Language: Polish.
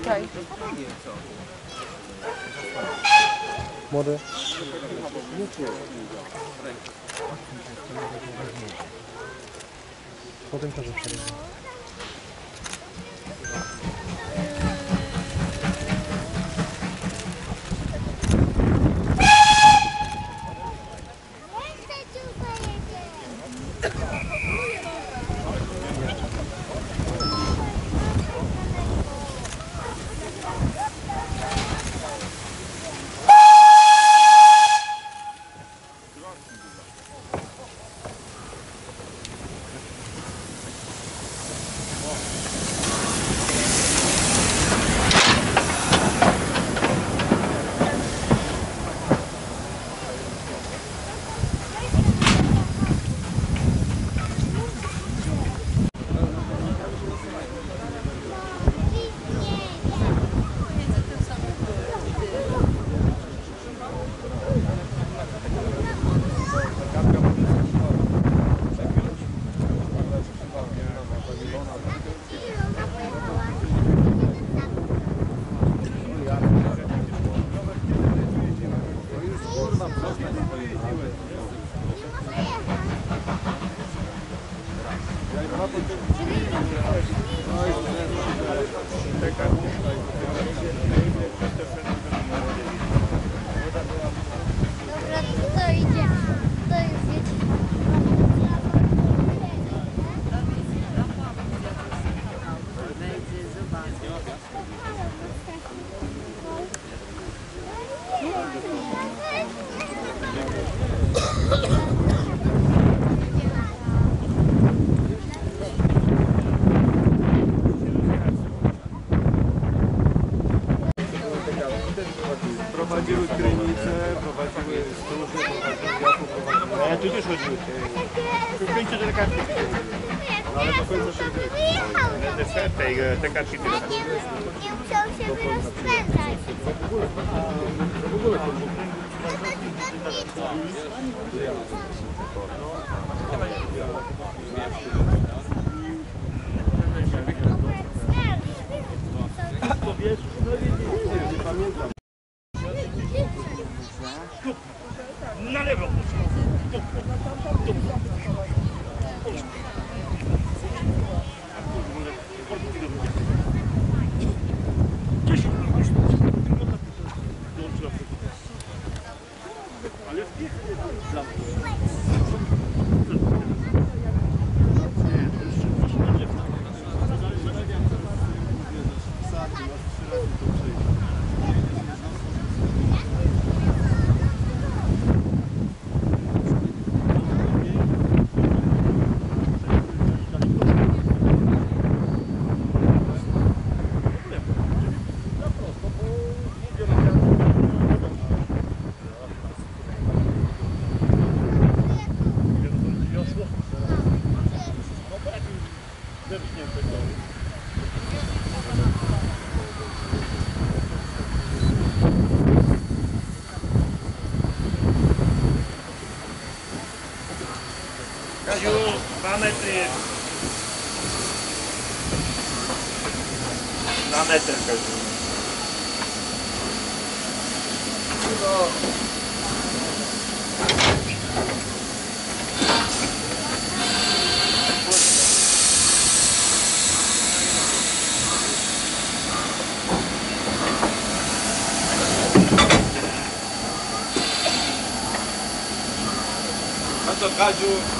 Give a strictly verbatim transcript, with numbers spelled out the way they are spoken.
Tutaj. Młody. Potem też przerywa. Prowadziły krynice, prowadziły stróże, prowadziły jaku, prowadziły... Ja tu też chodziły. W końcu te kartki. No ale do końca się gry. Te, te kartki tyle. Nie musiał się wyrozpędzać. W ogóle to wiesz, no nie pamiętam. Na lewo! Ale Kaziu, dwa metry. Dwa metry, Kaziu. No. A co, Kaziu?